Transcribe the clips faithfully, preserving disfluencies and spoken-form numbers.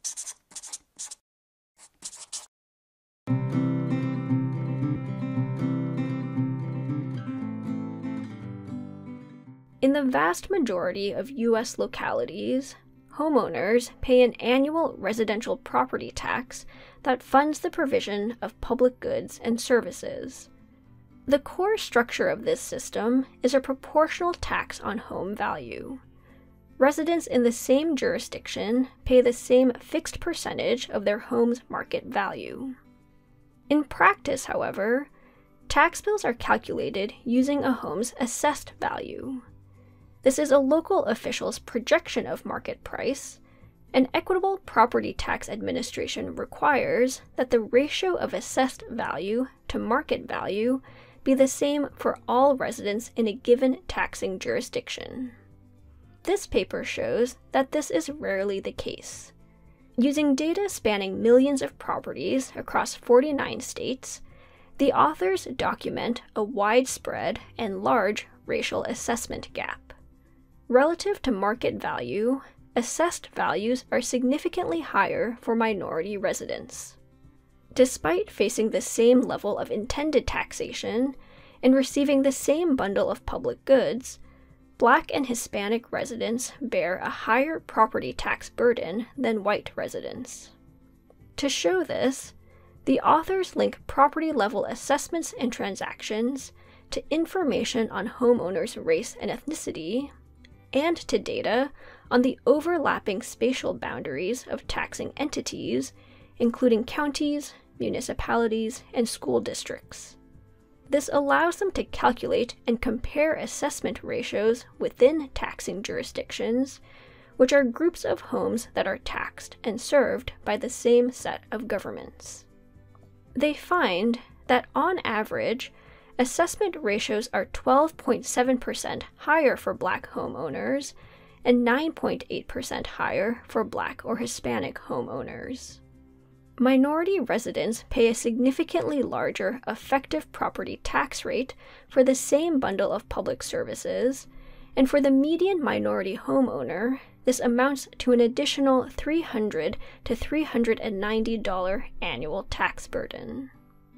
In the vast majority of U S localities, homeowners pay an annual residential property tax that funds the provision of public goods and services. The core structure of this system is a proportional tax on home value. Residents in the same jurisdiction pay the same fixed percentage of their home's market value. In practice, however, tax bills are calculated using a home's assessed value. This is a local official's projection of market price, and equitable property tax administration requires that the ratio of assessed value to market value be the same for all residents in a given taxing jurisdiction. This paper shows that this is rarely the case. Using data spanning millions of properties across forty-nine states, the authors document a widespread and large racial assessment gap. Relative to market value, assessed values are significantly higher for minority residents. Despite facing the same level of intended taxation and receiving the same bundle of public goods, Black and Hispanic residents bear a higher property tax burden than white residents. To show this, the authors link property-level assessments and transactions to information on homeowners' race and ethnicity, and to data on the overlapping spatial boundaries of taxing entities, including counties, municipalities, and school districts. This allows them to calculate and compare assessment ratios within taxing jurisdictions, which are groups of homes that are taxed and served by the same set of governments. They find that, on average, assessment ratios are twelve point seven percent higher for Black homeowners and nine point eight percent higher for Black or Hispanic homeowners. Minority residents pay a significantly larger effective property tax rate for the same bundle of public services, and for the median minority homeowner, this amounts to an additional three hundred to three hundred ninety dollars annual tax burden.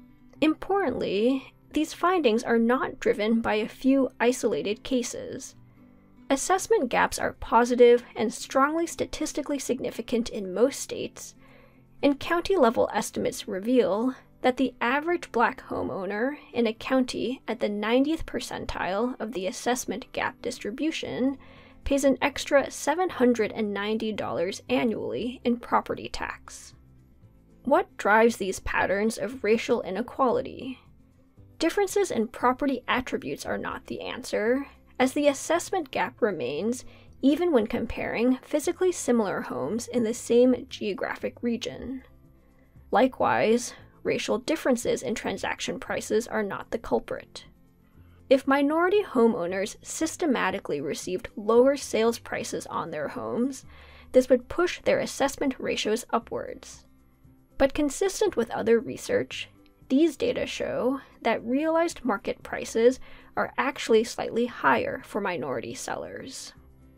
Importantly, these findings are not driven by a few isolated cases. Assessment gaps are positive and strongly statistically significant in most states, and county-level estimates reveal that the average Black homeowner in a county at the ninetieth percentile of the assessment gap distribution pays an extra seven hundred ninety dollars annually in property tax. What drives these patterns of racial inequality? Differences in property attributes are not the answer, as the assessment gap remains even when comparing physically similar homes in the same geographic region. Likewise, racial differences in transaction prices are not the culprit. If minority homeowners systematically received lower sales prices on their homes, this would push their assessment ratios upwards. But consistent with other research, these data show that realized market prices are actually slightly higher for minority sellers.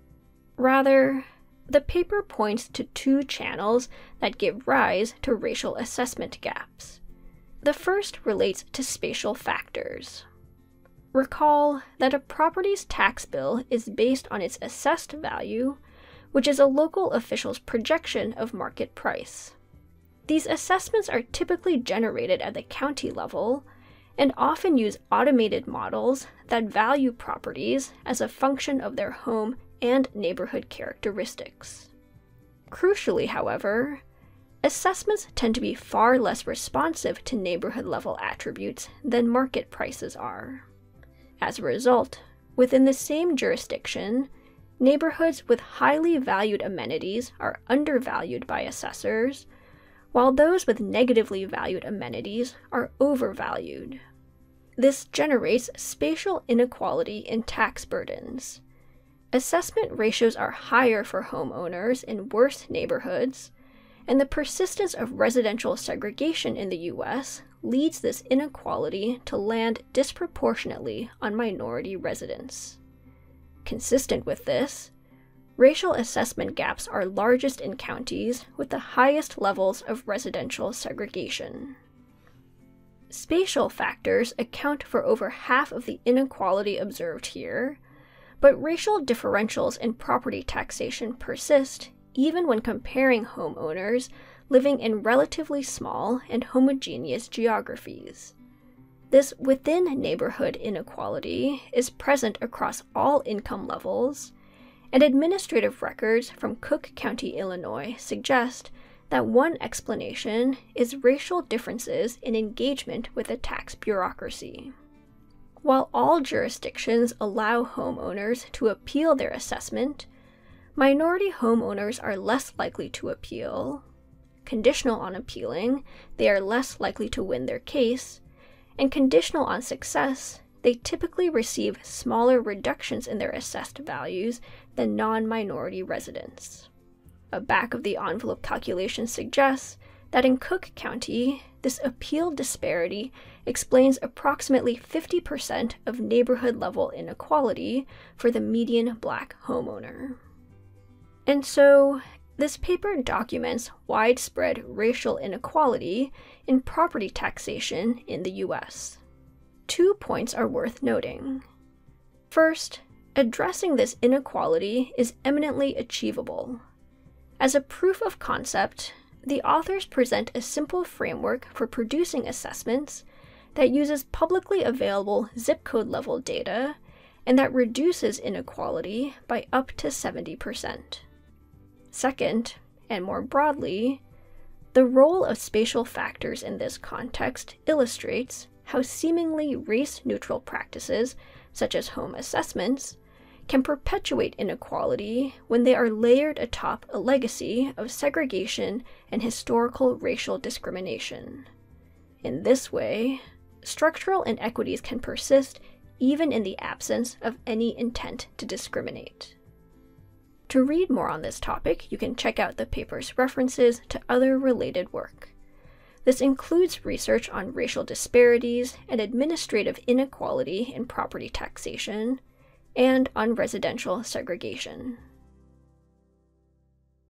Rather, the paper points to two channels that give rise to racial assessment gaps. The first relates to spatial factors. Recall that a property's tax bill is based on its assessed value, which is a local official's projection of market price. These assessments are typically generated at the county level and often use automated models that value properties as a function of their home and neighborhood characteristics. Crucially, however, assessments tend to be far less responsive to neighborhood-level attributes than market prices are. As a result, within the same jurisdiction, neighborhoods with highly valued amenities are undervalued by assessors, while those with negatively valued amenities are overvalued. This generates spatial inequality in tax burdens. Assessment ratios are higher for homeowners in worse neighborhoods, and the persistence of residential segregation in the U S leads this inequality to land disproportionately on minority residents. Consistent with this, racial assessment gaps are largest in counties with the highest levels of residential segregation. Spatial factors account for over half of the inequality observed here, but racial differentials in property taxation persist even when comparing homeowners living in relatively small and homogeneous geographies. This within-neighborhood inequality is present across all income levels, and administrative records from Cook County, Illinois suggest that one explanation is racial differences in engagement with the tax bureaucracy. While all jurisdictions allow homeowners to appeal their assessment, minority homeowners are less likely to appeal. Conditional on appealing, they are less likely to win their case, and conditional on success, they typically receive smaller reductions in their assessed values than non-minority residents. A back-of-the-envelope calculation suggests that in Cook County, this appeal disparity explains approximately fifty percent of neighborhood-level inequality for the median Black homeowner. And so, this paper documents widespread racial inequality in property taxation in the U S. Two points are worth noting. First, addressing this inequality is eminently achievable. As a proof of concept, the authors present a simple framework for producing assessments that uses publicly available zip code level data and that reduces inequality by up to seventy percent. Second, and more broadly, the role of spatial factors in this context illustrates how seemingly race-neutral practices, such as home assessments, can perpetuate inequality when they are layered atop a legacy of segregation and historical racial discrimination. In this way, structural inequities can persist even in the absence of any intent to discriminate. To read more on this topic, you can check out the paper's references to other related work. This includes research on racial disparities and administrative inequality in property taxation, and on residential segregation.